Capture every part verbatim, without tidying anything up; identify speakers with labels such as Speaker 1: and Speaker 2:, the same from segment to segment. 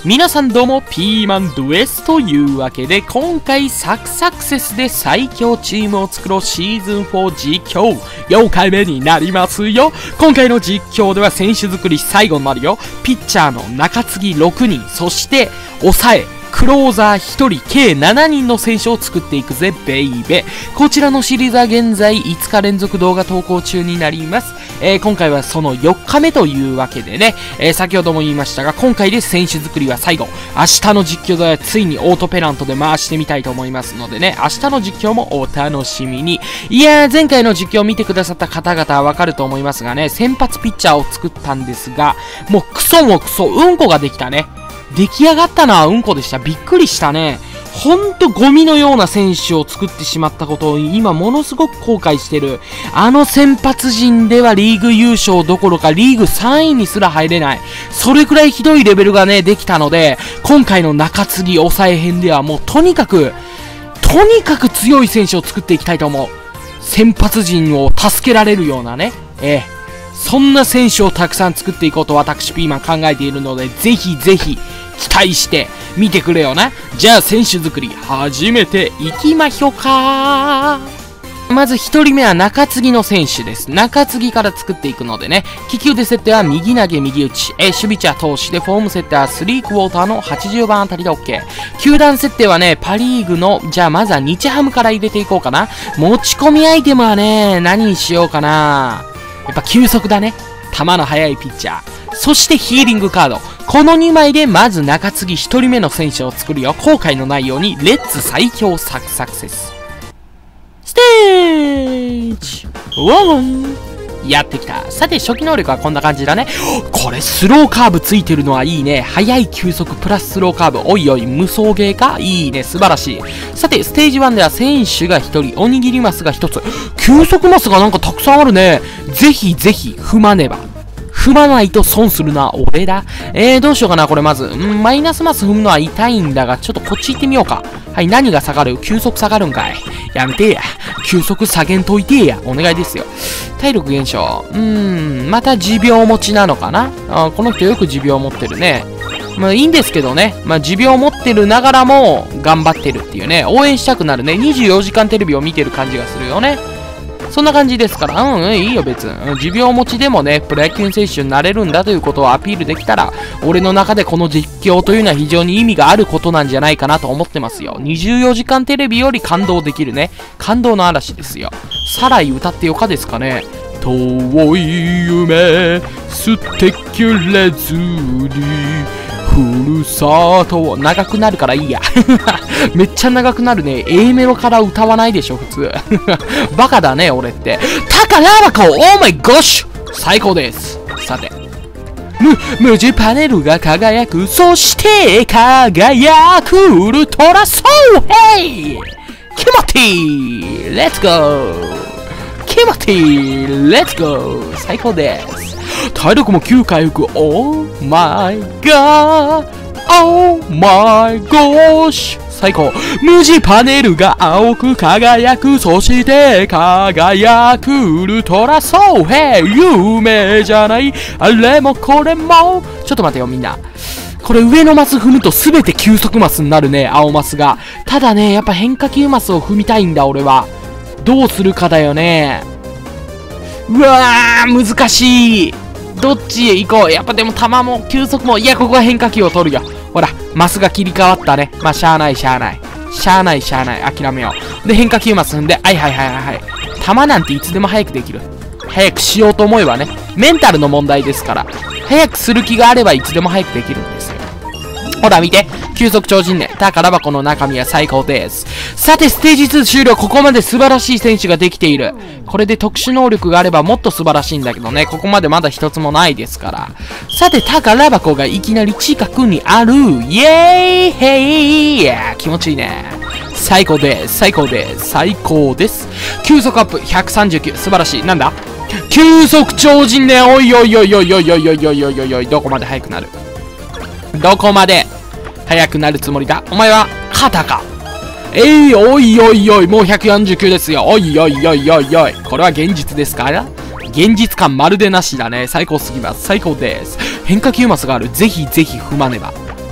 Speaker 1: 皆さんどうも、ピーマンド S というわけで、今回サクサクセスで最強チームを作ろうシーズンフォー実況よんかいめになりますよ。今回の実況では選手作り最後になるよ。ピッチャーの中継ぎろくにん、そして抑え、クローザーひとり、計しちにんの選手を作っていくぜ、ベイベ。こちらのシリーズは現在いつか連続動画投稿中になります。えー、今回はそのよっかめというわけでね、えー、先ほども言いましたが、今回で選手作りは最後。明日の実況ではついにオートペナントで回してみたいと思いますのでね、明日の実況もお楽しみに。いやー、前回の実況を見てくださった方々はわかると思いますがね、先発ピッチャーを作ったんですが、もうクソもクソ、うんこができたね。出来上がったのはうんこでした。びっくりしたね。ほんとゴミのような選手を作ってしまったことを今ものすごく後悔してる。あの先発陣ではリーグ優勝どころかリーグさんいにすら入れない。それくらいひどいレベルがね、できたので、今回の中継ぎ抑え編ではもうとにかく、とにかく強い選手を作っていきたいと思う。先発陣を助けられるようなね。ええ。そんな選手をたくさん作っていこうと私ピーマン考えているので、ぜひぜひ期待して見てくれよな。じゃあ選手作り始めていきましょうか。まずひとりめは中継ぎの選手です。中継ぎから作っていくのでね、利き腕設定は右投げ右打ち、え守備値は投手で、フォーム設定はスリークォーターのはちじゅうばんあたりで OK。球団設定はね、パリーグの、じゃあまずは日ハムから入れていこうかな。持ち込みアイテムはね、何にしようかな。やっぱ球速だね。球の速いピッチャー。そしてヒーリングカード。このにまいでまず中継ぎひとりめの選手を作るよ。後悔のないように、レッツ最強サクサクセス。ステージワンやってきた。さて、初期能力はこんな感じだね。これ、スローカーブついてるのはいいね。速い球速プラススローカーブ。おいおい、無双ゲーかいいね。素晴らしい。さて、ステージワンでは選手がひとり、おにぎりマスがひとつ。球速マスがなんかたくさんあるね。ぜひぜひ、踏まねば。踏まないと損するのは俺だ。えー、どうしようかな、これまず。んマイナスマス踏むのは痛いんだが、ちょっとこっち行ってみようか。はい、何が下がる？球速下がるんかい。やめてや。球速下げんといてや。お願いですよ。体力減少。うーん、また持病持ちなのかな？あ、この人よく持病持ってるね。まあいいんですけどね。まあ持病持ってるながらも頑張ってるっていうね。応援したくなるね。にじゅうよじかんテレビを見てる感じがするよね。そんな感じですから、うん、うん、いいよ別に。持病持ちでもね、プロ野球選手になれるんだということをアピールできたら、俺の中でこの実況というのは非常に意味があることなんじゃないかなと思ってますよ。にじゅうよじかんテレビより感動できるね。感動の嵐ですよ。サライ歌ってよかですかね。遠い夢、捨てきれずに、ふるさと、長くなるからいいや。めっちゃ長くなるね。A メロから歌わないでしょ、普通。バカだね、俺って。タカラバコ、オーマイゴッシュ最高です。さて。む、無地パネルが輝く、そして輝くウルトラソウヘイキモティーレッツゴーキモティーレッツゴー最高です。体力もきゅう回復。オーマイガーオーマイゴーシュ最高。無地パネルが青く輝く。そして輝くウルトラソウヘイ夢じゃないあれもこれも。ちょっと待ってよみんな。これ上のマス踏むとすべて球速マスになるね。青マスが。ただねやっぱ変化球マスを踏みたいんだ俺は。どうするかだよね。うわー難しい。どっちへ行こう。やっぱでも球も球速も、いやここは変化球を取るよ。ほらマスが切り替わったね。まあしゃあないしゃあないしゃあないしゃあない諦めよう。で変化球マス踏んで、はいはいはいはいはい。球なんていつでも早くできる。早くしようと思えばね。メンタルの問題ですから、早くする気があればいつでも早くできるんですよ。ほら見て、急速超人ね。宝箱の中身は最高です。さてステージツー終了。ここまで素晴らしい選手ができている。これで特殊能力があればもっと素晴らしいんだけどね、ここまでまだ一つもないですから。さて宝箱がいきなり近くにある。イエーイヘイ、いやー気持ちいいね。最高です最高です最高です。球速アップひゃくさんじゅうきゅう素晴らしい。なんだ急速超人ね。おいおいおいおいおいおいおいおいおいおいおい、どこまで速くなるどこまで速くなるつもりだお前は。肩か。えい、おいおいおい、もうひゃくよんじゅうきゅうですよ。おいおいおいおいおい、これは現実ですか？現実感まるでなしだね。最高すぎます。最高です。変化球マスがある。ぜひぜひ踏まねば。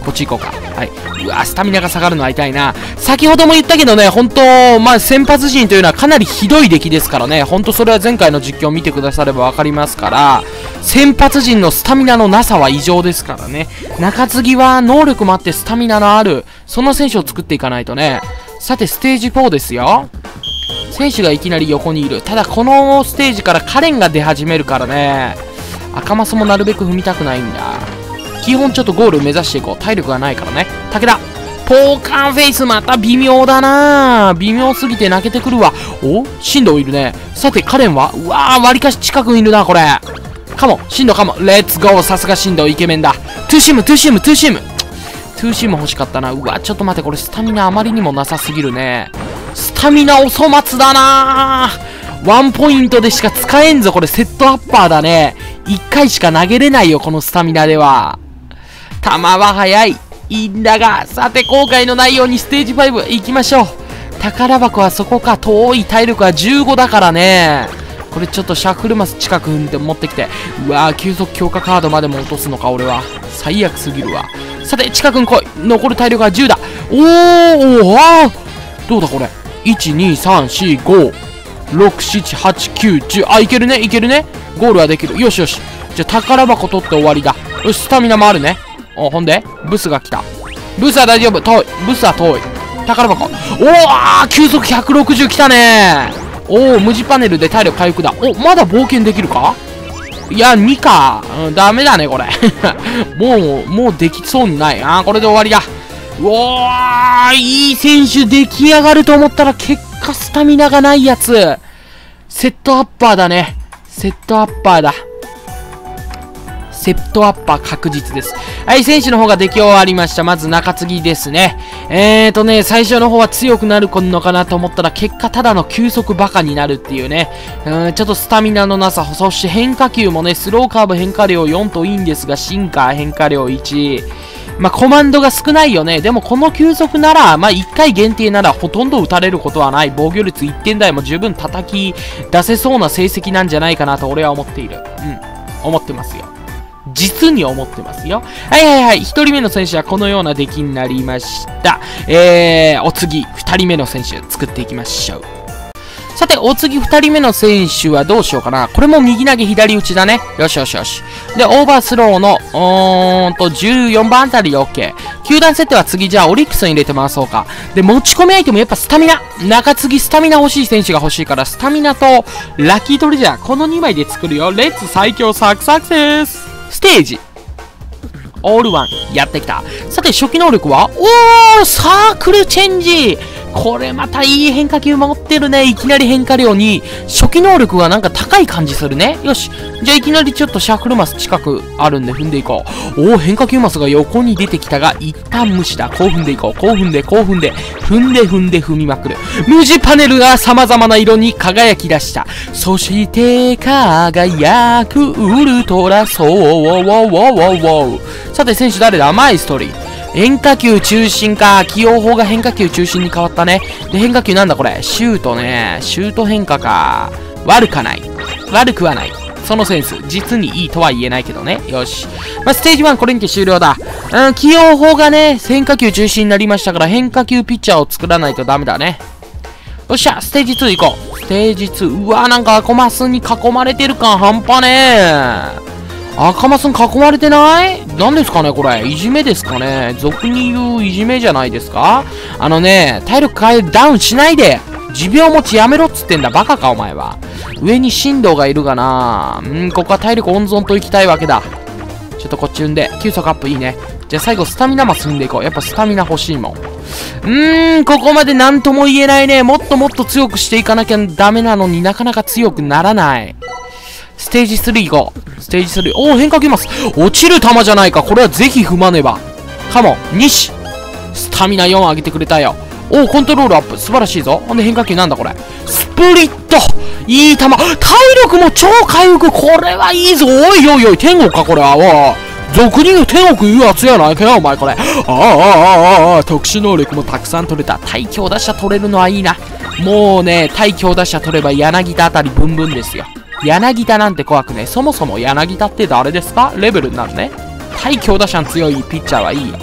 Speaker 1: こっち行こうか。はい。うわ、スタミナが下がるのは痛いな。先ほども言ったけどね、ほんと、まあ、先発陣というのはかなりひどい出来ですからね。ほんとそれは前回の実況を見てくださればわかりますから、先発陣のスタミナのなさは異常ですからね。中継ぎは能力もあってスタミナのある、そんな選手を作っていかないとね。さて、ステージフォーですよ。選手がいきなり横にいる。ただ、このステージからカレンが出始めるからね。赤マスもなるべく踏みたくないんだ。基本ちょっとゴール目指していこう。体力がないからね。武田。ポーカーフェイスまた微妙だな。微妙すぎて泣けてくるわ。お進藤いるね。さて、カレンはうわー、割かし近くにいるな、これ。カモ、進藤カモ。レッツゴー。さすが進藤イケメンだ。トゥーシーム、トゥーシーム、トゥーシーム。トゥーシーム欲しかったな。うわ、ちょっと待って、これスタミナあまりにもなさすぎるね。スタミナお粗末だなー。ワンポイントでしか使えんぞ。これセットアッパーだね。いっかいしか投げれないよ、このスタミナでは。球は速い。いいんだが、さて、後悔のないようにステージファイブ行きましょう。宝箱はそこか。遠い。体力はじゅうごだからね。これちょっとシャッフルマス近く踏んで持ってきて。うわー、急速強化カードまでも落とすのか、俺は。最悪すぎるわ。さて、近くに来い。残る体力はじゅうだ。おー、おー、あー。どうだこれ。いち、に、さん、よん、ご、ろく、なな、はち、きゅう、じゅう。あ、いけるね、いけるね。ゴールはできる。よしよし。じゃあ、宝箱取って終わりだ。よし、スタミナもあるね。お、ほんでブスが来た。ブスは大丈夫。遠い。ブスは遠い。宝箱。おー、急速ひゃくろくじゅう来たね。おー、無地パネルで体力回復だ。お、まだ冒険できるか。いや、にか。うん、ダメだね、これ。もう、もうできそうにない。あー、これで終わりだ。うおー、いい選手出来上がると思ったら結果スタミナがないやつ。セットアッパーだね。セットアッパーだ。セットアッパー確実です。はい、選手の方が出来終わりました。まず中継ぎですね。えーとね、最初の方は強くなるのかなと思ったら結果ただの急速バカになるっていうね。うん、ちょっとスタミナのなさ、そして変化球もね、スローカーブ変化量よんといいんですが、シンカー変化量いち。まあ、コマンドが少ないよね。でもこの球速なら、まあ、いっかい限定ならほとんど打たれることはない。防御率いってん台も十分叩き出せそうな成績なんじゃないかなと俺は思っている。うん。思ってますよ。実に思ってますよ。はいはいはい。一人目の選手はこのような出来になりました。えー、お次、二人目の選手作っていきましょう。さて、お次二人目の選手はどうしようかな。これも右投げ左打ちだね。よしよしよし。で、オーバースローの、うーんと、じゅうよんばんあたりで OK。球団設定は次、じゃあ、オリックスに入れて回そうか。で、持ち込みアイテム、やっぱスタミナ。中継ぎスタミナ欲しい選手が欲しいから、スタミナと、ラッキートレジャー、このにまいで作るよ。レッツ最強サクサクセスステージ。オールワン。やってきた。さて、初期能力はおーサークルチェンジこれまたいい変化球持ってるね。いきなり変化量に、初期能力がなんか高い感じするね。よし。じゃあいきなりちょっとシャッフルマス近くあるんで踏んでいこう。おお、変化球マスが横に出てきたが、一旦無視だ。こう踏んでいこう。こう踏んで、こう踏んで、踏んで踏んで踏みまくる。無地パネルが様々な色に輝き出した。そして輝くウルトラソー。さて選手誰だマイストーリー。変化球中心か。起用法が変化球中心に変わったね。で、変化球なんだこれ。シュートね。シュート変化か。悪かない。悪くはない。そのセンス。実にいいとは言えないけどね。よし。まあ、ステージワンこれにて終了だ。うん、起用法がね、変化球中心になりましたから、変化球ピッチャーを作らないとダメだね。よっしゃ、ステージツー行こう。ステージツー。うわーなんか赤マスに囲まれてる感半端ねー。赤マスに囲まれてない何ですかねこれ。いじめですかね。俗に言ういじめじゃないですか。あのね、体力変えダウンしないで。持病持ちやめろっつってんだ。バカかお前は。上に振動がいるがな。うん、ここは体力温存と行きたいわけだ。ちょっとこっち踏んで。急速アップいいね。じゃあ最後スタミナマス踏んでいこう。やっぱスタミナ欲しいもん。うーん、ここまで何とも言えないね。もっともっと強くしていかなきゃダメなのになかなか強くならない。ステージスリー行こう。ステージスリー。おお、変化球ます。落ちる球じゃないか。これはぜひ踏まねば。カモン、西。スタミナよん上げてくれたよ。おお、コントロールアップ。素晴らしいぞ。ほんで変化球なんだこれ。スプリット。いい球。体力も超回復。これはいいぞ。おいおいおい、天国かこれは。おい。俗に言う天国言うやつやないかよ、お前これ。ああ、ああ、ああ、特殊能力もたくさん取れた。対強打者取れるのはいいな。もうね、対強打者取れば柳田あたりブンブンですよ。柳田なんて怖くね。そもそも柳田って誰ですかレベルになるね。対強打者に強いピッチャーはいいよ。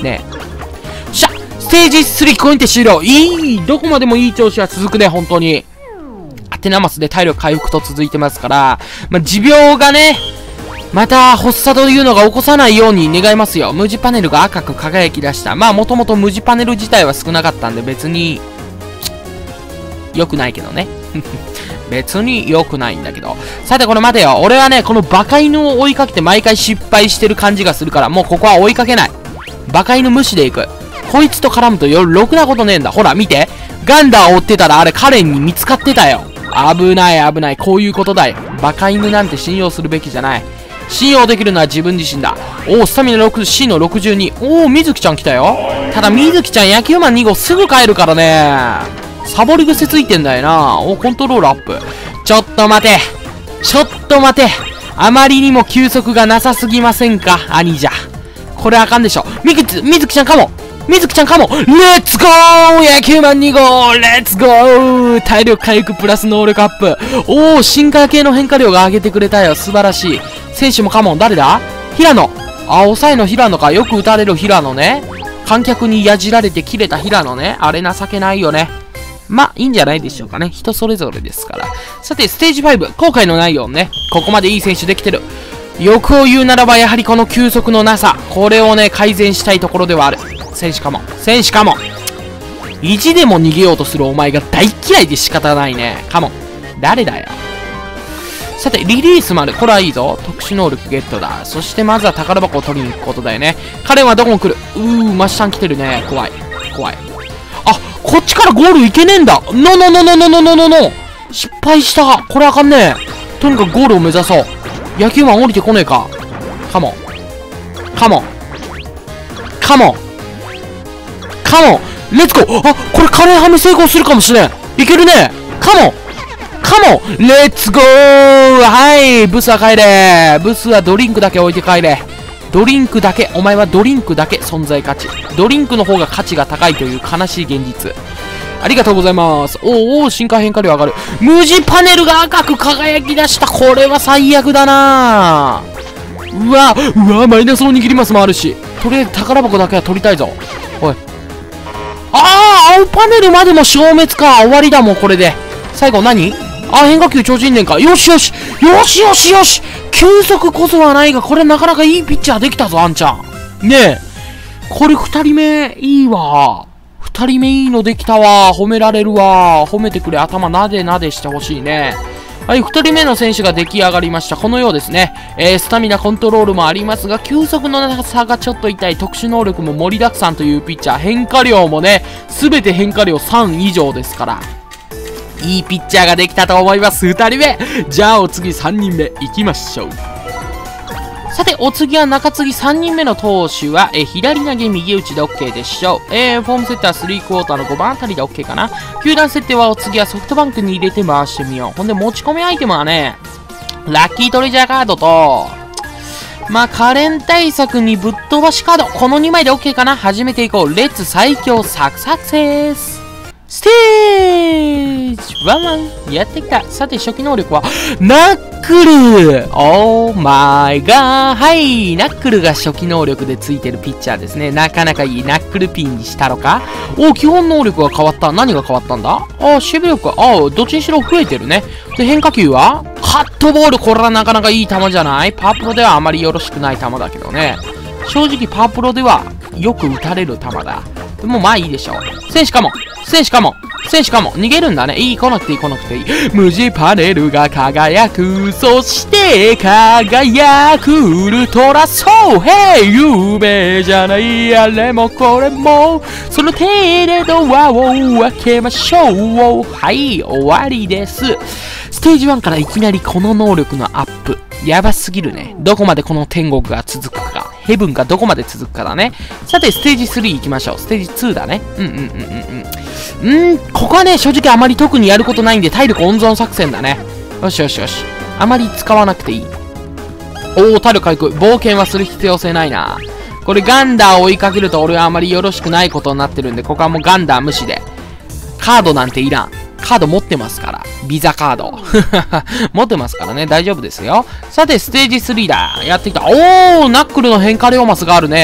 Speaker 1: ねえ。しゃステージスリーコインテ終了。いいどこまでもいい調子は続くね、本当に。アテナマスで体力回復と続いてますから、まあ、持病がね、また発作というのが起こさないように願いますよ。無地パネルが赤く輝き出した。まあもともと無地パネル自体は少なかったんで別に良くないけどね。別に良くないんだけど。さてこれ待てよ。俺はね、このバカ犬を追いかけて毎回失敗してる感じがするから、もうここは追いかけない。バカ犬無視で行く。こいつと絡むとよろくなことねえんだ。ほら見て。ガンダー追ってたらあれカレンに見つかってたよ。危ない危ない。こういうことだよ。バカ犬なんて信用するべきじゃない。信用できるのは自分自身だ。おお、スタミナろく、C のろくじゅうに。おお、みずきちゃん来たよ。ただ、みずきちゃん野球マンに号すぐ帰るからね。サボり癖ついてんだよな。お、コントロールアップ。ちょっと待て。ちょっと待て。あまりにも球速がなさすぎませんか、兄じゃ。これあかんでしょ。みずき、みずきちゃんかも。みずきちゃんかも。レッツゴー野球マンに号レッツゴー体力回復プラス能力アップ。おお、進化系の変化量が上げてくれたよ。素晴らしい。選手もカモン。誰だ平野。あ、抑えの平野か。よく打たれる平野ね。観客にやじられて切れた平野ね。あれ情けないよね。ま、いいんじゃないでしょうかね。人それぞれですから。さて、ステージファイブ。後悔のないようね。ここまでいい選手できてる。欲を言うならば、やはりこの球速のなさ。これをね、改善したいところではある。選手かも。選手かも。意地でも逃げようとするお前が大嫌いで仕方ないね。かも。誰だよ。さて、リリースまで。これはいいぞ。特殊能力ゲットだ。そしてまずは宝箱を取りに行くことだよね。彼はどこに来る？うー、真下に来てるね。怖い。怖い。あ、こっちからゴール行けねえんだ。ノノノノノノノノノ。失敗した。これあかんねえ。とにかくゴールを目指そう。野球マン降りてこねえか。カモン。カモン。カモン。カモン。レッツゴー。あ、これカレーハム成功するかもしれん。いけるね。カモン。カモンレッツゴーはい、ブスは帰れ。ブスはドリンクだけ置いて帰れ。ドリンクだけ。お前はドリンクだけ存在価値。ドリンクの方が価値が高いという悲しい現実。ありがとうございます。おーおー、進化変化量上がる。無地パネルが赤く輝き出した。これは最悪だな。うわ、うわ、マイナスを握りますもあるし。とりあえず宝箱だけは取りたいぞ。おい。あー、青パネルまでも消滅か。終わりだもん、これで。最後何？あ、変化球超人伝か。よしよしよしよしよし球速こそはないが、これなかなかいいピッチャーできたぞ、あんちゃん。ねえ。これ二人目いいわ。二人目いいのできたわ。褒められるわ。褒めてくれ。頭なでなでしてほしいね。はい、二人目の選手が出来上がりました。このようですね。えー、スタミナコントロールもありますが、球速の差がちょっと痛い。特殊能力も盛りだくさんというピッチャー。変化量もね、すべて変化量さん以上ですから。いいピッチャーができたと思います。ふたりめ。じゃあお次さんにんめ行きましょう。さて、お次は中継ぎさんにんめの投手は、え左投げ右打ちで OK でしょう。えー、フォームセッタースリークォーターのごばんあたりで OK かな。球団設定はお次はソフトバンクに入れて回してみよう。ほんで持ち込みアイテムはね、ラッキートレジャーカードと、まあ、可憐対策にぶっ飛ばしカード。このにまいで OK かな。始めていこう。レッツ最強サクサクセース。ステージワンワンやってきた。さて、初期能力は、ナックルオーマイガーはい、ナックルが初期能力でついてるピッチャーですね。なかなかいい。ナックルピンにしたのか。お、基本能力が変わった。何が変わったんだ。あ、守備力が、あ、どっちにしろ増えてるね。で、変化球はカットボール。これはなかなかいい球じゃない。パワープロではあまりよろしくない球だけどね。正直、パワープロではよく打たれる球だ。でもまあいいでしょう。選手かも。選手かも。選手かも。逃げるんだね。いい、来なくていい、来なくていい。無地パネルが輝く。そして輝くウルトラソウヘイ夢じゃない。あれもこれも。その手でドアを開けましょう。はい、終わりです。ステージワンからいきなりこの能力のアップ。やばすぎるね。どこまでこの天国が続くか。ヘブンがどこまで続くかだね。さて、ステージスリー行きましょう。ステージツーだね。うんうんうんうんうん。うん、ここはね、正直あまり特にやることないんで、体力温存作戦だね。よしよしよし。あまり使わなくていい。おー、体力回復。冒険はする必要性ないな。これガンダーを追いかけると俺はあまりよろしくないことになってるんで、ここはもうガンダー無視で。カードなんていらん。カード持ってますから。ビザカード。持ってますからね。大丈夫ですよ。さて、ステージスリーだ。やってきた。おー、ナックルの変化量マスがあるね。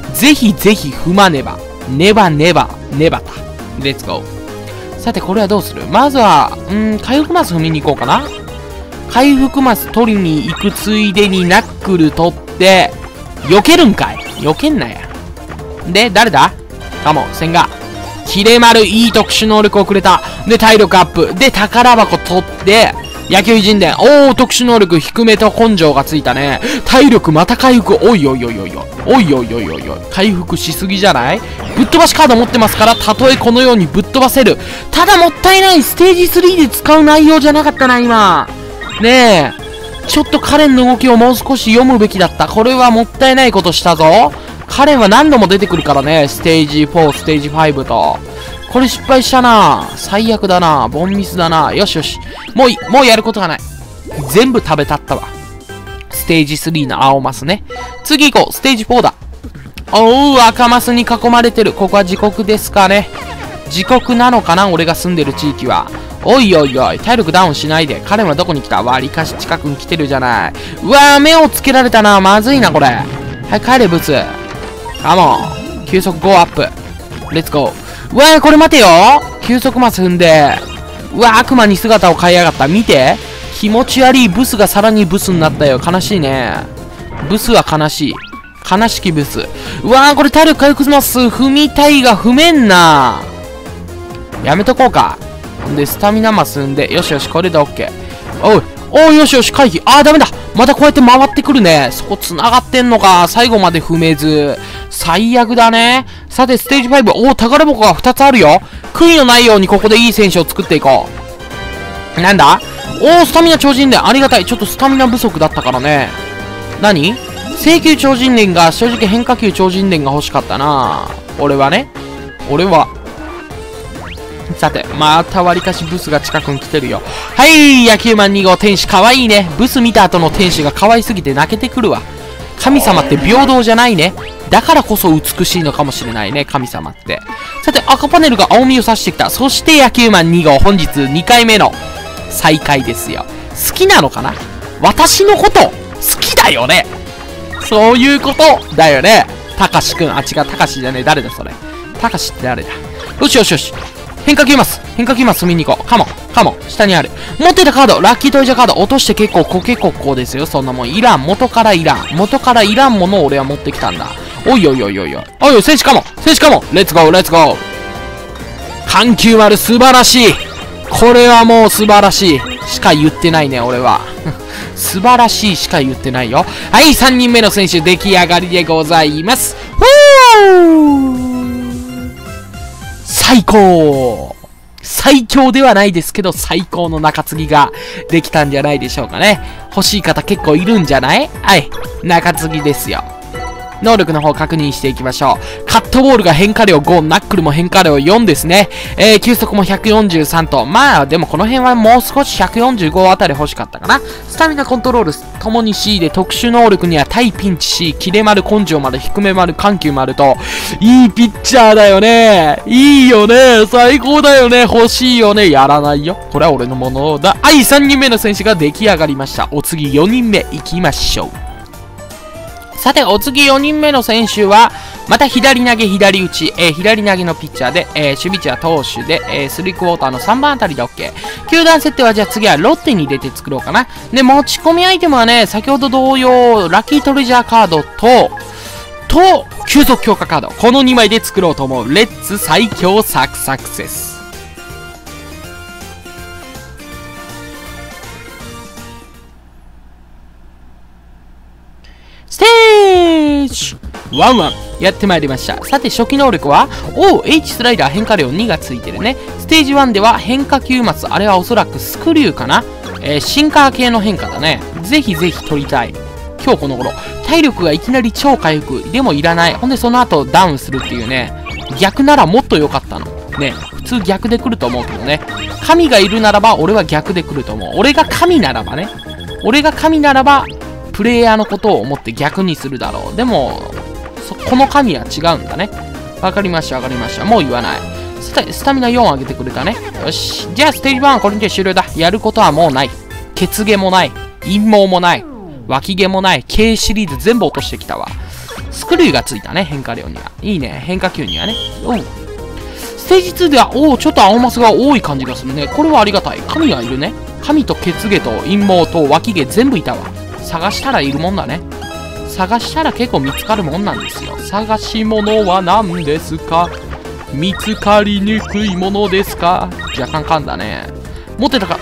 Speaker 1: ぜひぜひ踏まねば。ねばねば、ねばた。レッツゴー。さて、これはどうする？まずは、うーん、回復マス踏みに行こうかな。回復マス取りに行くついでにナックル取って、避けるんかい。避けんなや。で、誰だ？カモン、千賀。キレ丸、いい特殊能力をくれた。で、体力アップ。で、宝箱取って、野球人伝。おー、特殊能力低めと根性がついたね。体力また回復。おいおいおいおいおい。おいおいおいおいおい。回復しすぎじゃない？ぶっ飛ばしカード持ってますから、たとえこのようにぶっ飛ばせる。ただもったいない。ステージスリーで使う内容じゃなかったな、今。ねえ。ちょっとカレンの動きをもう少し読むべきだった。これはもったいないことしたぞ。カレンは何度も出てくるからね。ステージフォー、ステージファイブと。これ失敗したな。最悪だな。ボンミスだな。よしよし。もういい。もうやることがない。全部食べたったわ。ステージスリーの青マスね。次行こう。ステージフォーだ。おう、赤マスに囲まれてる。ここは自国ですかね。自国なのかな、俺が住んでる地域は。おいおいおい、体力ダウンしないで。彼はどこに来た？わりかし近くに来てるじゃない。うわー、目をつけられたな。まずいな、これ。はい、帰れ、ブツ。カモン。急速ごアップ。レッツゴー。うわー、これ待てよ。急速マス踏んで。うわー、悪魔に姿を変えやがった。見て。気持ち悪いブスがさらにブスになったよ。悲しいね。ブスは悲しい。悲しきブス。うわー、これ体力回復マス踏みたいが踏めんな。やめとこうか。んで、スタミナマス踏んで。よしよし、これで OK。おい。おい、よしよし、回避。あー、ダメだ。またこうやって回ってくるね。そこ繋がってんのか。最後まで踏めず。最悪だね。さて、ステージファイブ。おー、宝箱がふたつあるよ。悔いのないようにここでいい選手を作っていこう。なんだ？おー、スタミナ超人伝。ありがたい。ちょっとスタミナ不足だったからね。何？請求超人伝が、正直変化球超人伝が欲しかったな。俺はね。俺は。さて、またわりかしブスが近くに来てるよ。はい、野球マンに号天使かわいいね。ブス見た後の天使が可愛すぎて泣けてくるわ。神様って平等じゃないね。だからこそ美しいのかもしれないね、神様って。さて、赤パネルが青みを差してきた。そして野球マンに号、本日にかいめの再会ですよ。好きなのかな？私のこと好きだよね。そういうことだよね。たかしくん。あ、違う、たかしじゃねえ。誰だそれ。たかしって誰だ？よしよしよし。変化球マス。変化球マス見に行こう。カモン。カモン。下にある。持ってたカード。ラッキートイジャーカード。落として結構コケコッコですよ。そんなもん。いらん。元からいらん。元からいらんものを俺は持ってきたんだ。おいおいおいおいおい。おいおい、戦士カモン。戦士カモン。レッツゴー、レッツゴー。緩急丸素晴らしい。これはもう素晴らしい。しか言ってないね、俺は。素晴らしいしか言ってないよ。はい、さんにんめの選手出来上がりでございます。ふー最高！最強ではないですけど、最高の中継ぎができたんじゃないでしょうかね。欲しい方結構いるんじゃない？はい。中継ぎですよ。能力の方確認していきましょう。カットボールが変化量ご、ナックルも変化量よんですね。えー、球速もひゃくよんじゅうさんと。まあ、でもこの辺はもう少しひゃくよんじゅうごあたり欲しかったかな。スタミナコントロールともに C で、特殊能力には対ピンチ C、キレ丸、根性丸、低め丸、緩急丸と、いいピッチャーだよね。いいよね。最高だよね。欲しいよね。やらないよ。これは俺のものだ。はい、さんにんめの選手が出来上がりました。お次よにんめ行きましょう。さて、お次よにんめの選手は、また左投げ左打ち、えー、左投げのピッチャーで、えー、守備値は投手で、えー、スリークォーターのさんばんあたりで OK。球団設定はじゃあ次はロッテに入れて作ろうかな。で、持ち込みアイテムはね、先ほど同様、ラッキートレジャーカードと、と、急速強化カード。このにまいで作ろうと思う。レッツ最強サクサクセス。ステージワンワンやってまいりました。さて初期能力は O、H スライダー変化量にがついてるね。ステージワンでは変化球マス、あれはおそらくスクリューかな、えー、シンカー系の変化だね。ぜひぜひ取りたい。今日この頃体力がいきなり超回復でもいらない。ほんでその後ダウンするっていうね。逆ならもっと良かったのね。普通逆で来ると思うけどね。神がいるならば俺は逆で来ると思う。俺が神ならばね。俺が神ならばプレイヤーのことを思って逆にするだろう。でも、この神は違うんだね。わかりました、わかりました。もう言わない。スタ、スタミナよん上げてくれたね。よし。じゃあ、ステージワンはこれで終了だ。やることはもうない。血毛もない。陰謀もない。脇毛もない。K シリーズ全部落としてきたわ。 スクリューがついたね、変化量には。いいね、変化球にはね。おう。ステージツーでは、おお、ちょっと青マスが多い感じがするね。これはありがたい。神がいるね。神と血毛と陰謀と脇毛全部いたわ。探したらいるもんだね。探したら結構見つかるもんなんですよ。探し物は何ですか？見つかりにくいものですか？若干噛んだね。持ってたか。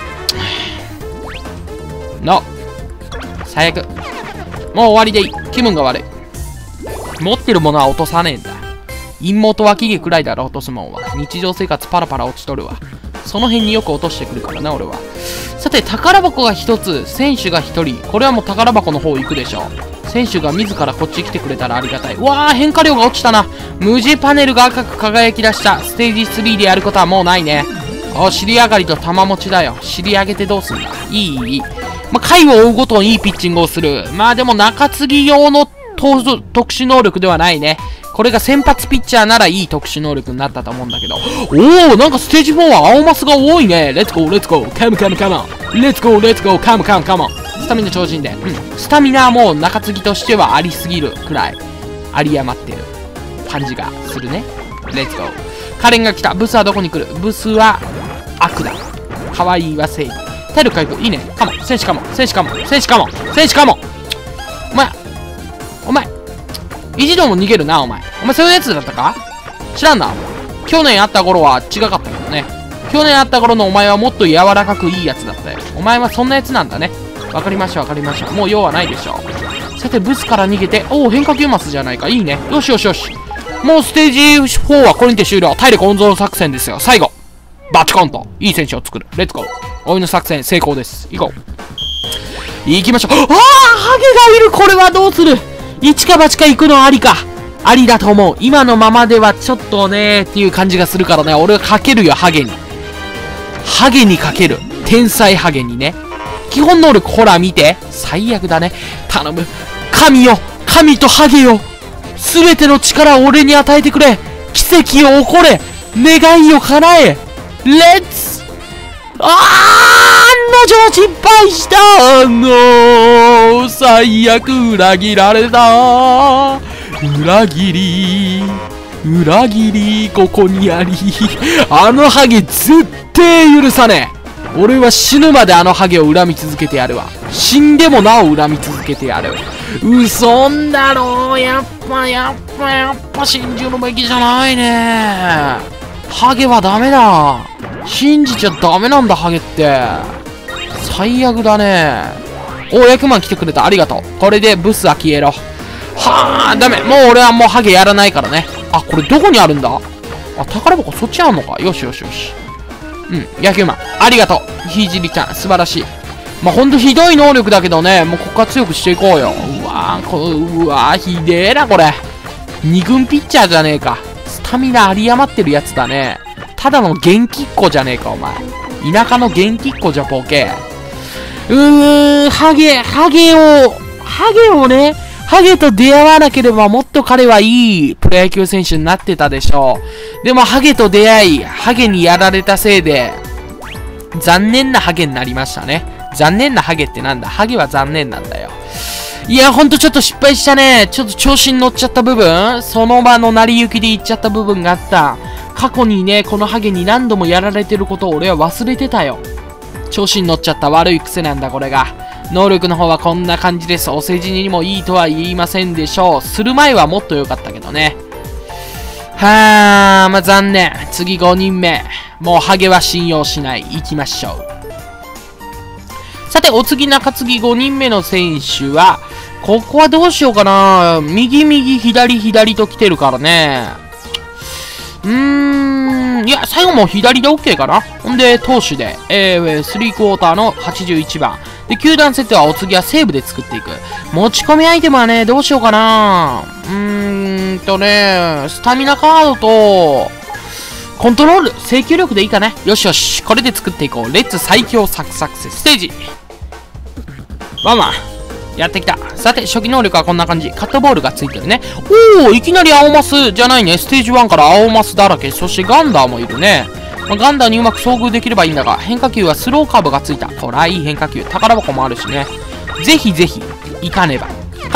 Speaker 1: の。最悪。もう終わりでいい。気分が悪い。持ってるものは落とさねえんだ。陰謀と脇毛くらいだろ、落とすもんは。日常生活パラパラ落ちとるわ。その辺によく落としてくるからな、俺は。さて、宝箱が一つ、選手が一人。これはもう宝箱の方行くでしょ。選手が自らこっち来てくれたらありがたい。うわー、変化量が落ちたな。無地パネルが赤く輝き出した。ステージスリーでやることはもうないね。あ、尻上がりと玉持ちだよ。尻上げてどうすんだ。いい、いい。まあ、回を追うごとにいいピッチングをする。まあでも中継ぎ用の特殊能力ではないね。これが先発ピッチャーならいい特殊能力になったと思うんだけど。おお、なんかステージフォーは青マスが多いね。レッツゴー、レッツゴー、カムカムカモン。レッツゴー、レッツゴー、カムカムカモン。スタミナ超人で。うん。スタミナはもう中継ぎとしてはありすぎるくらい、あり余ってる感じがするね。レッツゴー。カレンが来た。ブスはどこに来る？ブスは悪だ。かわいいは正義。体力回復。いいね。カモン。戦士カモン。戦士カモン。戦士カモン。戦士カモン。お前。お前。意地でも逃げるな、お前。お前そういうやつだったか？知らんな。去年会った頃は違かったけどね。去年会った頃のお前はもっと柔らかくいいやつだったよ。お前はそんなやつなんだね。わかりました、わかりました。もう用はないでしょう。さて、ブスから逃げて、おお、変化球マスじゃないか。いいね。よしよしよし。もうステージフォーはこれにて終了。体力温存作戦ですよ。最後。バチコンと。いい選手を作る。レッツゴー。おいの作戦成功です。行こう。行きましょう。ああ、ハゲがいる。これはどうする？一か八か行くのありか。ありだと思う。今のままではちょっとねーっていう感じがするからね。俺はかけるよ、ハゲに。ハゲにかける。天才ハゲにね。基本能力、ほら見て。最悪だね。頼む。神よ。神とハゲよ。すべての力を俺に与えてくれ。奇跡を起これ。願いを叶え。レッツ。あー、案の定失敗したの。最悪、裏切られた。裏切り。裏切り、ここにあり。あのハゲ絶対許さねえ。俺は死ぬまであのハゲを恨み続けてやるわ。死んでもなお恨み続けてやる。嘘んだろう。やっぱやっぱやっぱ信じるべきじゃないね。ハゲはダメだ。信じちゃダメなんだ、ハゲって。最悪だね。お、役満来てくれた。ありがとう。これでブスは消えろ。はあ、ダメ。もう俺はもうハゲやらないからね。あ、これどこにあるんだ？あ、宝箱そっちあんのか。よしよしよし。うん、野球マン。ありがとう。ひじりちゃん、素晴らしい。まあ、ほんとひどい能力だけどね、もうここは強くしていこうよ。うわぁ、こうわぁ、ひでえな、これ。二軍ピッチャーじゃねえか。スタミナ有り余ってるやつだね。ただの元気っ子じゃねえか、お前。田舎の元気っ子じゃボケ。うーん、ハゲ、ハゲを、ハゲをね、ハゲと出会わなければもっと彼はいいプロ野球選手になってたでしょう。でもハゲと出会い、ハゲにやられたせいで、残念なハゲになりましたね。残念なハゲってなんだ？ハゲは残念なんだよ。いや、ほんとちょっと失敗したね。ちょっと調子に乗っちゃった部分、その場の成り行きで言っちゃった部分があった。過去にね、このハゲに何度もやられてることを俺は忘れてたよ。調子に乗っちゃった悪い癖なんだ、これが。能力の方はこんな感じです。お世辞にもいいとは言いませんでしょう。する前はもっと良かったけどね。はー、まあ、残念。次ごにんめ。もうハゲは信用しない。行きましょう。さて、お次中継ぎごにんめの選手は、ここはどうしようかな。右右左左と来てるからね。うーん、いや、最後も左で OK かな。ほんで、投手で、えー、スリークォーターのはちじゅういちばん。で、球団設定はお次はセーブで作っていく。持ち込みアイテムはね、どうしようかな。うーんとね、スタミナカードと、コントロール、制球力でいいかね。よしよし、これで作っていこう。レッツ最強サクサクセステージ。ワンワン。やってきた。さて、初期能力はこんな感じ。カットボールがついてるね。おー、いきなり青マスじゃないね。ステージワンから青マスだらけ。そしてガンダーもいるね。まあ、ガンダーにうまく遭遇できればいいんだが、変化球はスローカーブがついた。こら、いい変化球。宝箱もあるしね。ぜひぜひ、行かねば。カモン、ガンダー。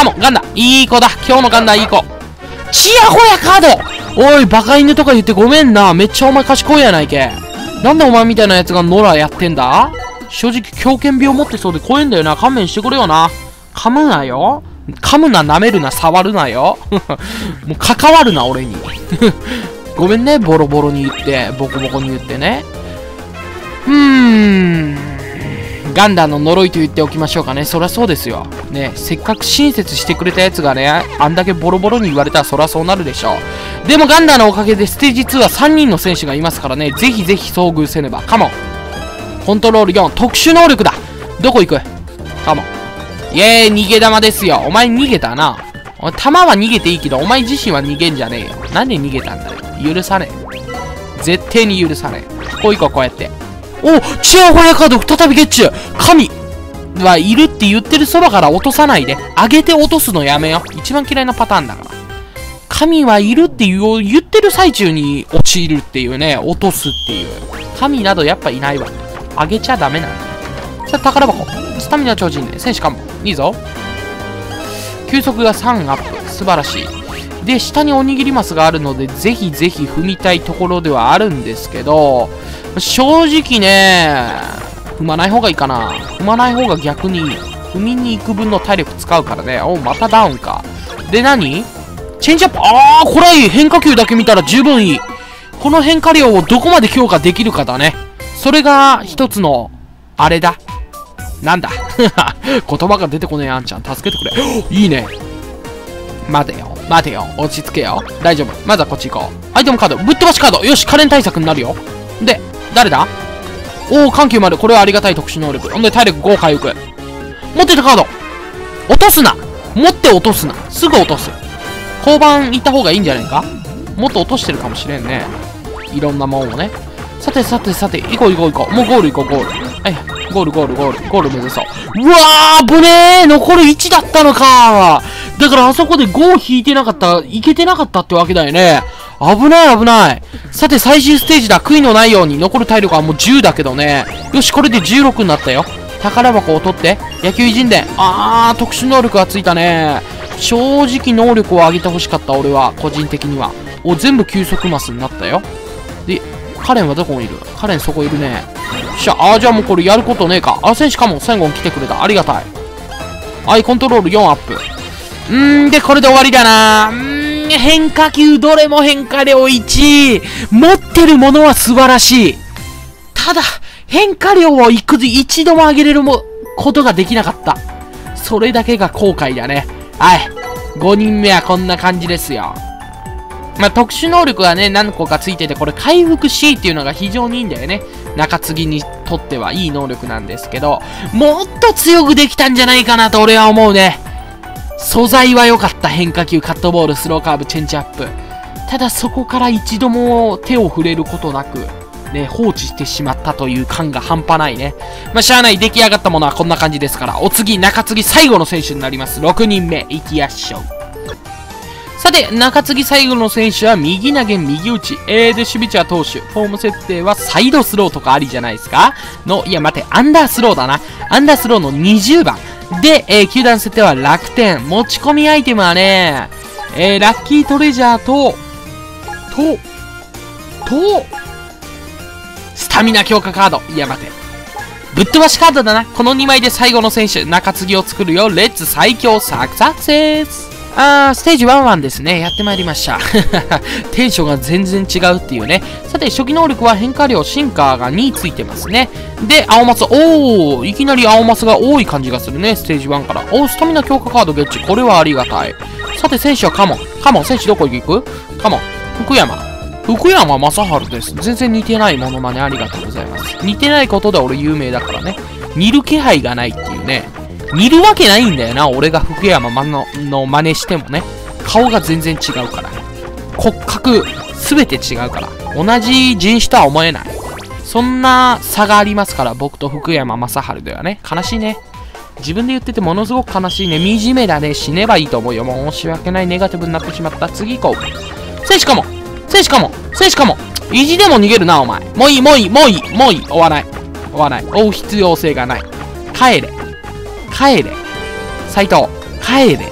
Speaker 1: いい子だ。今日のガンダいい子。ちやほやカード。おい、バカ犬とか言ってごめんな。めっちゃお前賢いやないけ。なんでお前みたいなやつがノラやってんだ？正直狂犬病持ってそうで怖いんだよな。勘弁してくれよな。噛むなよ。噛むな、舐めるな、触るなよ。もう関わるな、俺に。ごめんね、ボロボロに言って、ボコボコに言ってね。うーん。ガンダの呪いと言っておきましょうかね。そりゃそうですよ。ね、せっかく親切してくれたやつがね、あんだけボロボロに言われたらそりゃそうなるでしょう。でもガンダのおかげでステージツーはさんにんの選手がいますからね、ぜひぜひ遭遇せねば。カモン。コントロールよん、特殊能力だ。どこ行く？カモン。イェーイ、逃げ玉ですよ。お前逃げたな。お前、弾は逃げていいけど、お前自身は逃げんじゃねえよ。なんで逃げたんだよ。許さねえ。絶対に許さねえ。こう行こう、こうやって。お、チヤホヤカード再びゲッチュ。神はいるって言ってるそばから落とさないで。上げて落とすのやめよ。一番嫌いなパターンだから。神はいるっていう言ってる最中に落ちるっていうね。落とすっていう。神などやっぱいないわ。上げちゃダメなんだ。さあ、宝箱。スタミナ超人で。戦士カンボ。いいぞ。球速がさんアップ。素晴らしい。で、下におにぎりマスがあるので、ぜひぜひ踏みたいところではあるんですけど、正直ね、踏まない方がいいかな。踏まない方が逆に、踏みに行く分の体力使うからね。お、またダウンか。で、何？チェンジアップ。あー、これはいい。変化球だけ見たら十分いい。この変化量をどこまで強化できるかだね。それが一つの、あれだ。なんだ言葉が出てこねえ、あんちゃん。助けてくれ。いいね。待てよ。待てよ。落ち着けよ。大丈夫。まずはこっち行こう。アイテムカード。ぶっ飛ばしカード。よし、可憐対策になるよ。で、誰だ？おー、緩急丸。これはありがたい特殊能力。ほんで、体力ご回復。持ってたカード。落とすな。持って落とすな。すぐ落とす。交番行った方がいいんじゃないか？もっと落としてるかもしれんね。いろんなもんをね。さてさてさて、行こう行こう行こう。もうゴール行こう、ゴール。はい、ゴールゴールゴール。ゴール目指そう。うわー、危ねー。残るいちだったのか。だからあそこでごを引いてなかった、いけてなかったってわけだよね。危ない危ない。さて、最終ステージだ。悔いのないように。残る体力はもうじゅうだけどね。よし、これでじゅうろくになったよ。宝箱を取って。野球偉人伝。あー、特殊能力がついたね。正直能力を上げてほしかった、俺は。個人的には。お、全部急速マスになったよ。で、カレンはどこにいる？カレンそこいるね。よっしゃ、あー、じゃあもうこれやることねえか。あ、選手かも。最後に来てくれた。ありがたい。はい、コントロールよんアップ。うーん、で、これで終わりだな。うーん、変化球、どれも変化量いち。持ってるものは素晴らしい。ただ、変化量をいくつ一度も上げれるも、ことができなかった。それだけが後悔だね。はい。ごにんめはこんな感じですよ。まあ、特殊能力がね、何個かついてて、これ回復 C っていうのが非常にいいんだよね。中継ぎにとってはいい能力なんですけど、もっと強くできたんじゃないかなと俺は思うね。素材は良かった。変化球、カットボール、スローカーブ、チェンジアップ。ただそこから一度も手を触れることなく、ね、放置してしまったという感が半端ないね。まあ、しゃあない。出来上がったものはこんな感じですから、お次、中継ぎ最後の選手になります。ろくにんめ、いきやしょう。さて、中継ぎ最後の選手は右投げ右打ち。えー、で、守備地は投手。フォーム設定はサイドスローとかありじゃないですかの、いや待て、アンダースローだな。アンダースローのにじゅうばん。で、えー、球団設定は楽天。持ち込みアイテムはね、えー、ラッキートレジャーと、と、と、スタミナ強化カード。いや待て。ぶっ飛ばしカードだな。このにまいで最後の選手、中継ぎを作るよ。レッツ最強サクサクセス。あー、ステージワンワンですね。やってまいりました。テンションが全然違うっていうね。さて、初期能力は変化量、シンカーがについてますね。で、青マス。おー、いきなり青マスが多い感じがするね。ステージワンから。おー、スタミナ強化カードゲッチ。これはありがたい。さて、選手はカモン。カモン、選手どこ行く？カモン。福山。福山雅治です。全然似てないモノマネありがとうございます。似てないことで俺有名だからね。似る気配がないっていうね。似るわけないんだよな。俺が福山のの真似してもね。顔が全然違うから。骨格、すべて違うから。同じ人種とは思えない。そんな差がありますから、僕と福山雅治ではね。悲しいね。自分で言っててものすごく悲しいね。惨めだね。死ねばいいと思うよ。もう申し訳ない。ネガティブになってしまった。次行こう。選手かも選手かも選手かも意地でも逃げるな、お前。もういい、もういい、もういい、もういい。追わない。追わない。追う必要性がない。帰れ。帰れ。斉藤。帰れ。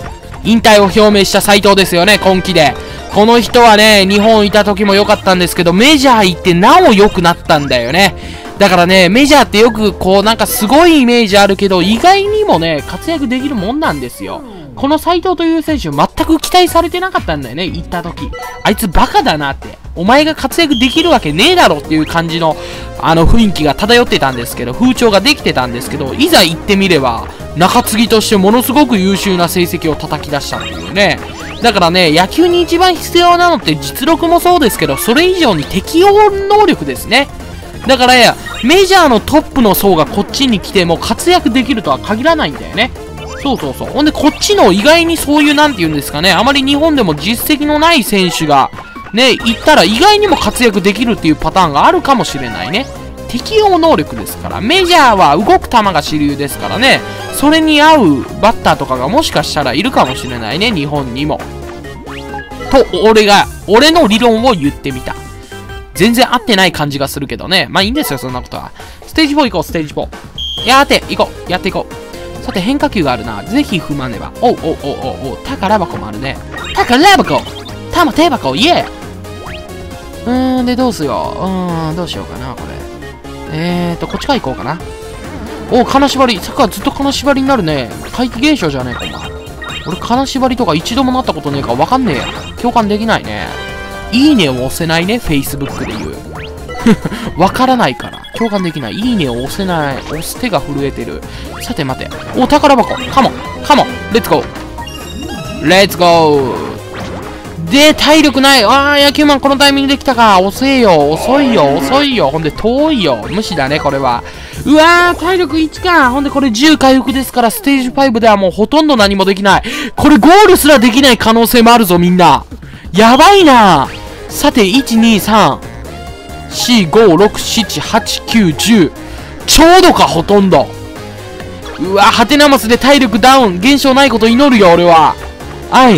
Speaker 1: 引退を表明した斎藤ですよね、今季で。この人はね、日本いた時も良かったんですけど、メジャー行ってなお良くなったんだよね。だからね、メジャーってよくこうなんかすごいイメージあるけど、意外にもね、活躍できるもんなんですよ。この斎藤という選手、全く期待されてなかったんだよね、行った時。あいつバカだなって。お前が活躍できるわけねえだろっていう感じの、あの雰囲気が漂ってたんですけど、風潮ができてたんですけど、いざ行ってみれば、中継ぎとしてものすごく優秀な成績を叩き出したっていうね。だからね、野球に一番必要なのって実力もそうですけど、それ以上に適応能力ですね。だから、メジャーのトップの層がこっちに来ても活躍できるとは限らないんだよね。そうそうそう。ほんで、こっちの意外にそういう、なんて言うんですかね、あまり日本でも実績のない選手が、ね、行ったら意外にも活躍できるっていうパターンがあるかもしれないね。適応能力ですから。メジャーは動く球が主流ですからね。それに合うバッターとかがもしかしたらいるかもしれないね、日本にも。と、俺が、俺の理論を言ってみた。全然合ってない感じがするけどね。まあいいんですよ、そんなことは。ステージフォー行こう、ステージフォー。やーて、行こう、やっていこう。さて、変化球があるな。ぜひ踏まねば。おうおうおうおうおう、宝箱もあるね。宝箱玉手箱、イエーうーん、で、どうすよう。うーん、どうしようかな、これ。えーと、こっちから行こうかな。おう、金縛り。さっきからずっと金縛りになるね。怪奇現象じゃねえか、お前。俺、金縛りとか一度もなったことねえからわかんねえや。共感できないね。いいねを押せないね、Facebook で言う。わからないから。共感できない。いいねを押せない。押す手が震えてる。さて待て。お、宝箱。カモン。カモン。レッツゴー。レッツゴー。で、体力ない。あー、野球マンこのタイミングで来たか。遅えよ。遅いよ。遅いよ。ほんで、遠いよ。無視だね、これは。うわー、体力いちか。ほんで、これじゅう回復ですから、ステージファイブではもうほとんど何もできない。これゴールすらできない可能性もあるぞ、みんな。やばいな。さて、いち、に、さん、よん、ご、ろく、しち、はち、きゅう、じゅう。ちょうどか、ほとんど。うわ、ハテナマスで体力ダウン。現象ないこと祈るよ、俺は。はい。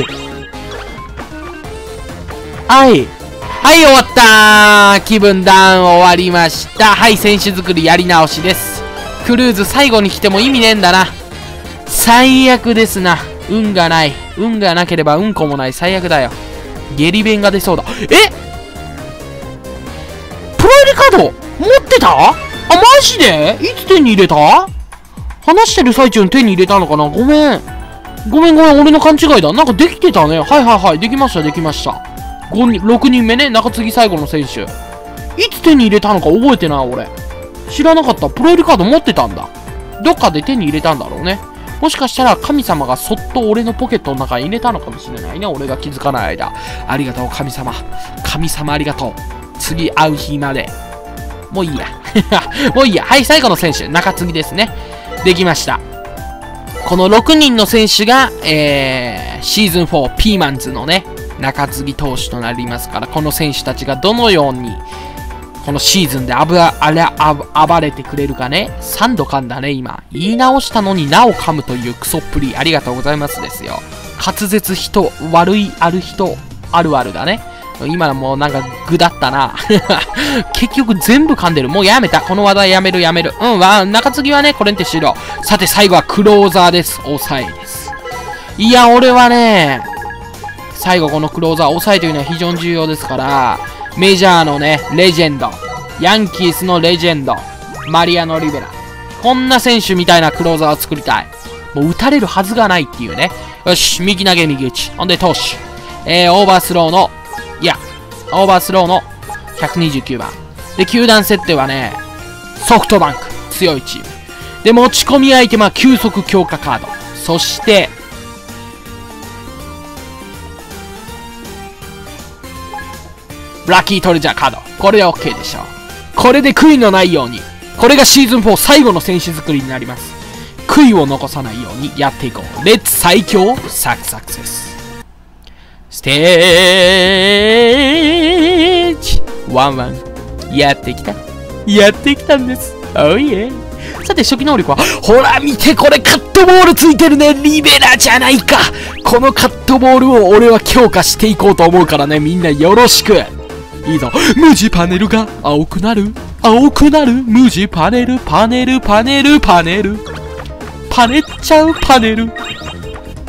Speaker 1: はい。はい、終わったー。気分ダウン終わりました。はい、選手作りやり直しです。クルーズ最後に来ても意味ねえんだな。最悪ですな。運がない。運がなければうんこもない。最悪だよ。下痢弁が出そうだ。えプロ入りカード持ってたあ、マジでいつ手に入れた話してる最中に手に入れたのかなごめん。ごめんごめん、俺の勘違いだ。なんかできてたね。はいはいはい。できました、できました。ごにん、ろくにんめね。中継ぎ最後の選手。いつ手に入れたのか覚えてない、俺。知らなかった。プロ入りカード持ってたんだ。どっかで手に入れたんだろうね。もしかしたら神様がそっと俺のポケットの中に入れたのかもしれないね。俺が気づかない間。ありがとう、神様。神様ありがとう。次会う日まで。もういいや。もういいや。はい、最後の選手。中継ぎですね。できました。このろくにんの選手が、えー、シーズンフォーピーマンズのね、中継ぎ投手となりますから、この選手たちがどのように、このシーズンであぶあれあ暴れてくれるかね。さんど噛んだね、今。言い直したのになお噛むというクソっぷり。ありがとうございますですよ。滑舌人、悪いある人、あるあるだね。今のもうなんか具だったな。結局全部噛んでる。もうやめた。この話題やめるやめる。うん、わ、中継ぎはね、これにて終了。さて最後はクローザーです。抑えです。いや、俺はね、最後このクローザー、抑えというのは非常に重要ですから、メジャーのね、レジェンド。ヤンキースのレジェンド。マリアノ・リベラ。こんな選手みたいなクローザーを作りたい。もう打たれるはずがないっていうね。よし、右投げ右打ち。ほんで投手。えー、オーバースローの、いや、オーバースローのひゃくにじゅうきゅうばん。で、球団設定はね、ソフトバンク。強いチーム。で、持ち込みアイテムは急速強化カード。そして、ラッキートレジャーカード。これで OK でしょう。これで悔いのないように。これがシーズンフォー最後の選手作りになります。悔いを残さないようにやっていこう。レッツ最強サクサクセス。ステージワンワン。やってきた。やってきたんです。おいえ。さて初期能力は、ほら見てこれカットボールついてるね。リベラじゃないか。このカットボールを俺は強化していこうと思うからね。みんなよろしく。いいぞ。無地パネルが青くなる。青くなる。無地パネル、パネル、パネル、パネル。パネっちゃうパネル。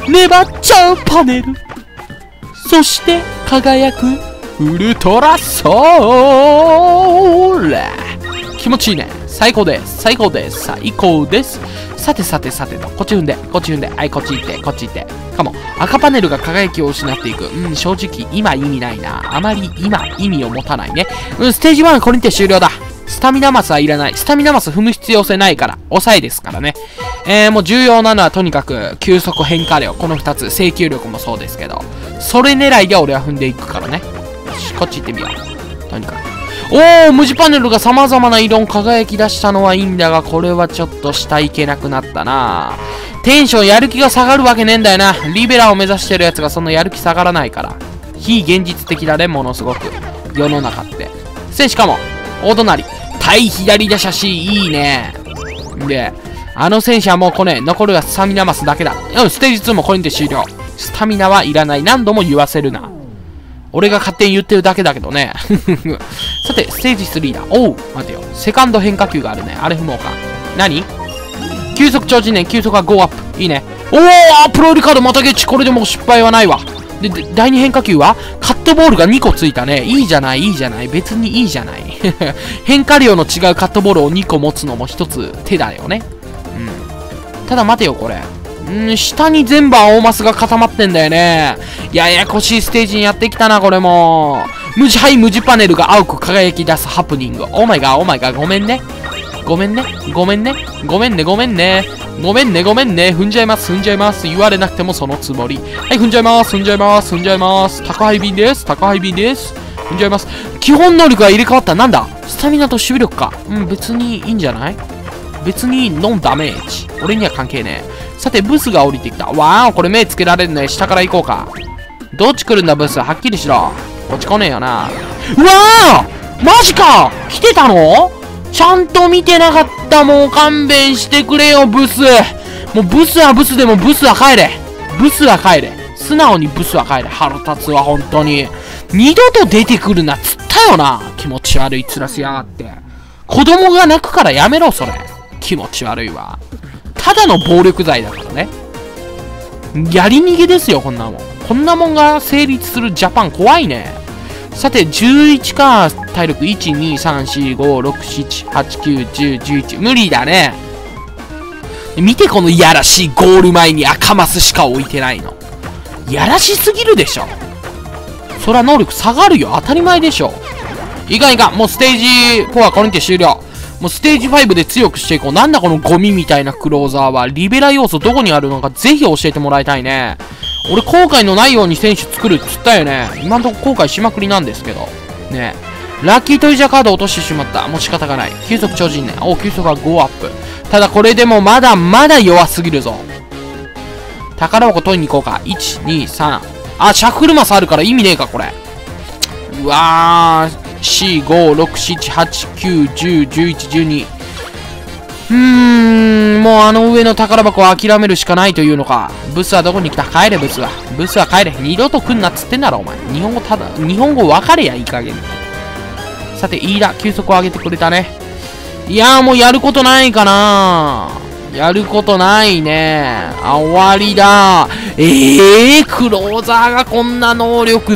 Speaker 1: 粘っちゃうパネル。そして輝くウルトラソーラ。気持ちいいね。最高です。最高です。最高です。さてさてさてと、こっち踏んで、こっち踏んで、はい、こっち行って、こっち行って。かも、赤パネルが輝きを失っていく。うん、正直、今意味ないな。あまり今、意味を持たないね。うん、ステージワンこれにて終了だ。スタミナマスはいらない。スタミナマス踏む必要性ないから。抑えですからね。えー、もう重要なのはとにかく、急速変化量。この二つ。制球力もそうですけど。それ狙いで俺は踏んでいくからね。よし、こっち行ってみよう。とにかく。おー、無地パネルが様々な色を輝き出したのはいいんだが、これはちょっと下行けなくなったな。テンションやる気が下がるわけねえんだよな。リベラを目指してるやつがそんなやる気下がらないから。非現実的だね、ものすごく。世の中って。せ、しかも、大隣。対左打者 C、いいね。で、あの選手はもうこれ、残るはスタミナマスだけだ。うん、ステージツーもこれにて終了。スタミナはいらない。何度も言わせるな。俺が勝手に言ってるだけだけどね。さて、ステージスリーだ。おう、待てよ。セカンド変化球があるね。あれ踏もうか。何？急速超人年、急速がゴーアップ。いいね。おー、プロよりカードまたゲッチ。これでもう失敗はないわ。で、でだいに変化球はカットボールがにこついたね。いいじゃない、いいじゃない。別にいいじゃない。変化量の違うカットボールをにこ持つのも一つ手だよね。うん。ただ待てよ、これ。ん、下に全部青マスが固まってんだよね。ややこしいステージにやってきたな、これも。無地、はい、無地パネルが青く輝き出すハプニング。オーマイガー、オーマイガー、ごめんね。ごめんね。ごめんね。ごめんね、ごめんね。ごめんね、ごめんね。踏んじゃいます、踏んじゃいます。言われなくてもそのつもり。はい、踏んじゃいます、踏んじゃいます、踏んじゃいます。高配便です、高配便です。踏んじゃいます。基本能力が入れ替わった。なんだ？スタミナと守備力か。うん、別にいいんじゃない？別にノンダメージ。俺には関係ねえ。さて、ブスが降りてきた。わー、これ目つけられるね。下から行こうか。どっち来るんだ、ブス。はっきりしろ。こっち来ねえよな。うわー！マジか！来てたの？ちゃんと見てなかった。もう勘弁してくれよ、ブス。もうブスはブスでもブスは帰れ。ブスは帰れ。素直にブスは帰れ。腹立つわ、本当に。二度と出てくるな、つったよな。気持ち悪い面しやがって。子供が泣くからやめろ、それ。気持ち悪いわ。ただの暴力罪だからね。やり逃げですよ、こんなもん。こんなもんが成立するジャパン怖いね。さて、じゅういちか、体力。いち、に、さん、よん、ご、ろく、なな、はち、きゅう、じゅう、じゅういち。無理だね。見てこのやらしいゴール前に赤マスしか置いてないの。やらしすぎるでしょ。そりゃ能力下がるよ。当たり前でしょ。いかんいかん。もうステージフォーはこれにて終了。もうステージファイブで強くしていこう。なんだこのゴミみたいなクローザーは。リベラ要素どこにあるのかぜひ教えてもらいたいね。俺後悔のないように選手作るっつったよね。今んとこ後悔しまくりなんですけど。ねえ。ラッキートイジャーカード落としてしまった。もう仕方がない。急速超人ね。お、急速がごアップ。ただこれでもまだまだ弱すぎるぞ。宝箱取りに行こうか。いち、に、さん。あ、シャッフルマスあるから意味ねえか、これ。うわー。よん、ご、ろく、なな、はち、きゅう、じゅう、じゅういち、じゅうに。うーん、もうあの上の宝箱は諦めるしかないというのか。ブスはどこに来た？帰れ、ブスは。ブスは帰れ。二度と来んなっつってんだろ、お前。日本語ただ、日本語分かれや、いい加減に。さて、飯田、急速を上げてくれたね。いやーもうやることないかな。やることないね。あ、終わりだ。ええー、クローザーがこんな能力って。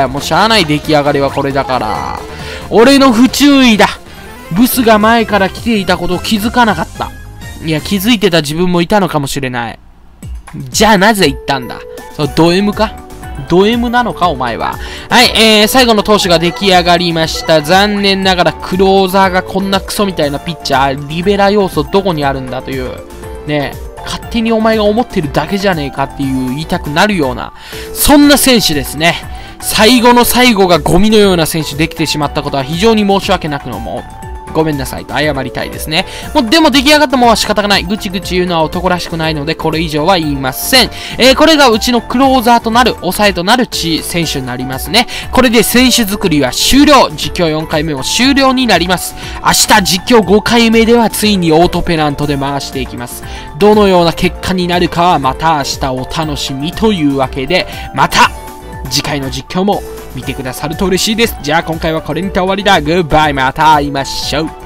Speaker 1: もうしゃあない出来上がりはこれだから。俺の不注意だ。ブスが前から来ていたことを気づかなかった。いや、気づいてた自分もいたのかもしれない。じゃあなぜ言ったんだ？そう、ド M か？ド M なのかお前は。はい、えー、最後の投手が出来上がりました。残念ながらクローザーがこんなクソみたいなピッチャー、リベラ要素どこにあるんだという。ねえ、勝手にお前が思ってるだけじゃねえかっていう言いたくなるような、そんな選手ですね。最後の最後がゴミのような選手できてしまったことは非常に申し訳なくのも。ごめんなさいと謝りたいですね。もうでも出来上がったものは仕方がない。ぐちぐち言うのは男らしくないのでこれ以上は言いません。えー、これがうちのクローザーとなる、抑えとなるチ選手になりますね。これで選手作りは終了。実況よんかいめも終了になります。明日実況ごかいめではついにオートペナントで回していきます。どのような結果になるかはまた明日お楽しみというわけで、また次回の実況も見てくださると嬉しいです。じゃあ今回はこれにて終わりだ。グッバイ、また会いましょう。